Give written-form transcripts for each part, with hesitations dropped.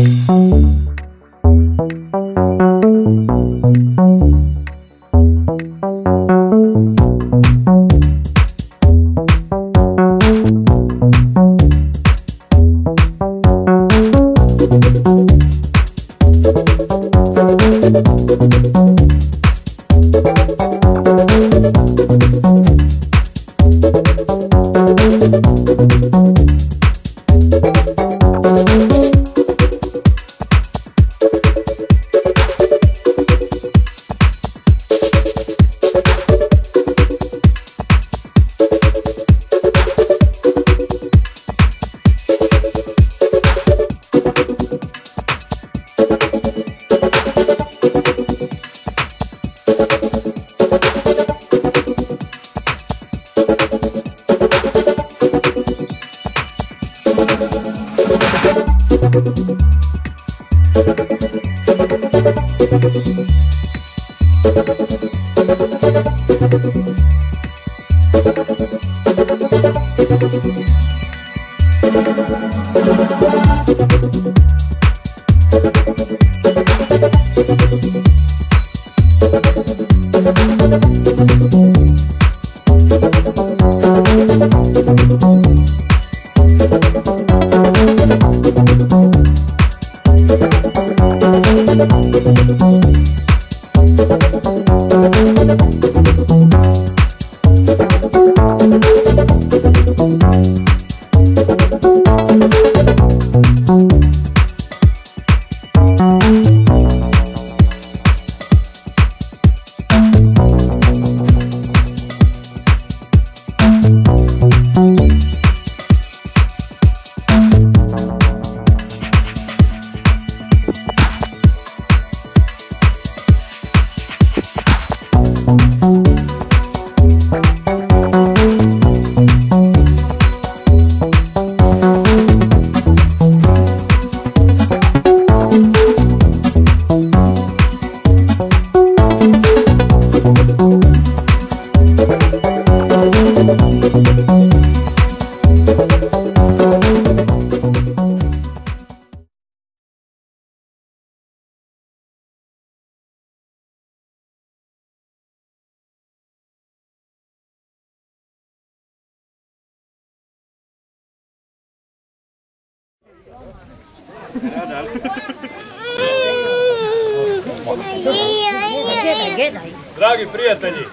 Dragi prijatelji,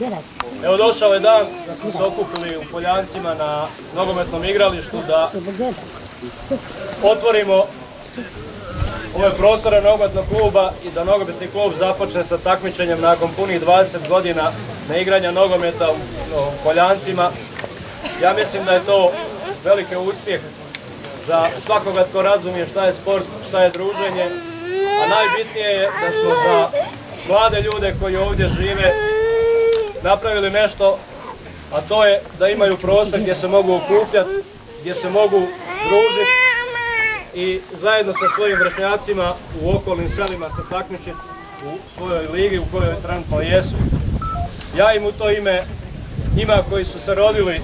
evo došao je dan da smo se okupili u Poljancima na nogometnom igralištu da otvorimo ove prostore nogometnog kluba i da nogometni klub započne sa takmičenjem nakon punih 20 godina neigranja nogometa u Poljancima. Ja mislim da je to veliki uspjeh za svakoga tko razumije šta je sport, šta je druženje, a najbitnije je da smo za mlade ljude koji ovdje žive napravili nešto, a to je da imaju prostor gdje se mogu okupljati, gdje se mogu družiti i zajedno sa svojim vršnjacima u okolnim selima se takmičiti u svojoj ligi u kojoj trenutno jesu. Ja im u to ime, njima koji su se rodili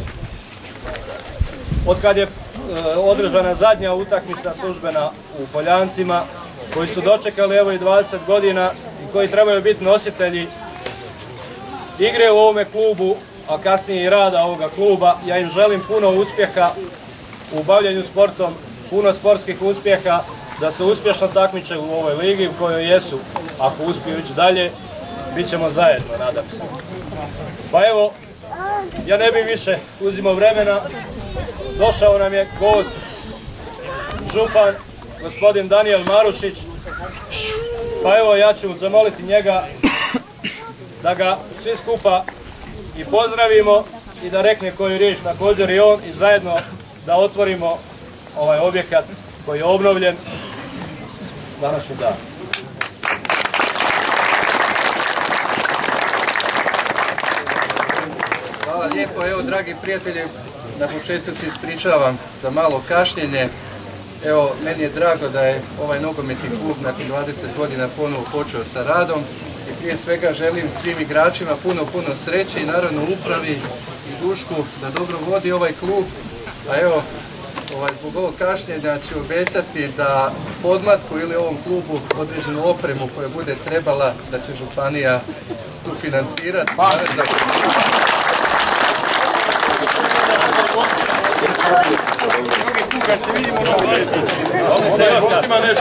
od kad je održana zadnja utakmica službena u Poljancima, koji su dočekali evo i 20 godina i koji trebaju biti nositelji igre u ovome klubu, a kasnije i rada ovoga kluba. Ja im želim puno uspjeha u bavljenju sportom, puno sportskih uspjeha, da se uspješno takmiče u ovoj ligi u kojoj jesu. Ako uspiju ići dalje, bit ćemo zajedno, nadam se. Pa evo, ja ne bih više uzimao vremena. Došao nam je gost, župan, gospodin Danijel Marušić. Pa evo, ja ću zamoliti njega da ga svi skupa i pozdravimo i da rekne koju riječ također i on i zajedno da otvorimo ovaj objekat koji je obnovljen današnji dan. Hvala lijepo, evo dragi prijatelji, na početku se ispričavam za malo kašnjenje. Evo, meni je drago da je ovaj nogometni klub nakon 20 godina ponovo počeo sa radom i prije svega želim svim igračima puno sreće i naravno upravi i Dušku da dobro vodi ovaj klub. A evo, zbog ovog kašnjenja ću obećati da podmlatku ili ovom klubu određenu opremu koja bude trebala da će županija sufinancirati. Gostima nešto.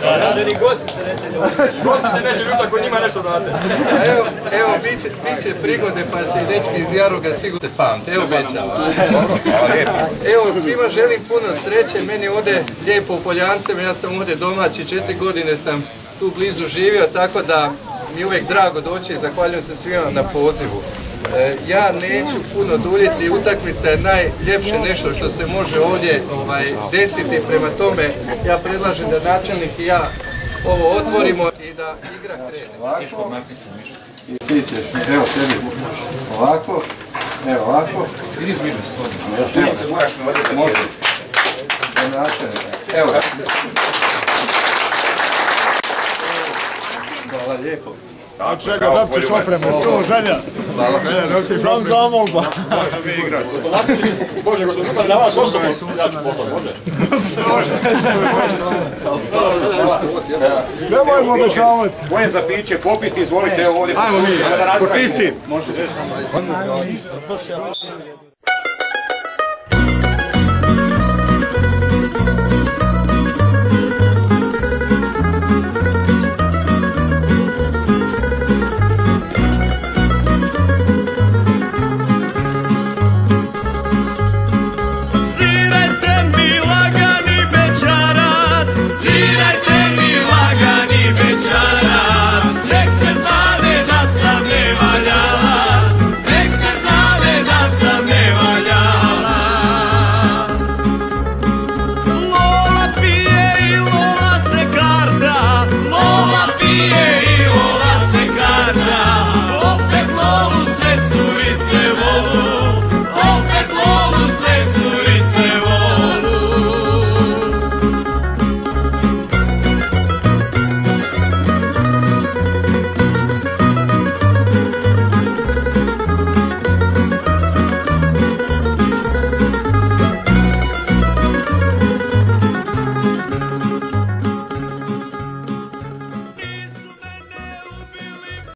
Gosti se neće ljuta ako njima nešto date. Evo, bit će prigode pa će i dečki iz Jaruga sigurno se pamte. Evo obećavam. Evo, svima želim puno sreće. Meni ovdje lijepo u Poljancima, ja sam ovdje domaći, 4 godine sam tu blizu živio, tako da mi je uvijek drago doći i zahvaljujem se svima na pozivu. Ja neću puno duljiti, utakmica je najljepše nešto što se može ovdje desiti, prema tome ja predlažem da načelnik i ja ovo otvorimo i da igra krene. Ovako, i ti ćeš, evo tebi, ovako, evo ovako. Idi bliže stvorno. Evo se moraš navoditi. Može. Za načelnika. Evo ga. Hvala lijepo. A čega, da ćeš opremu, to želja. Hvala. Sam zamolba. Bože, gospodin, ljubav na vas osobno, ja ću poslati, može? Nemojmo obećavati. Moje za piće, popiti, izvolite, evo ovdje. Ajmo mi, kortisti.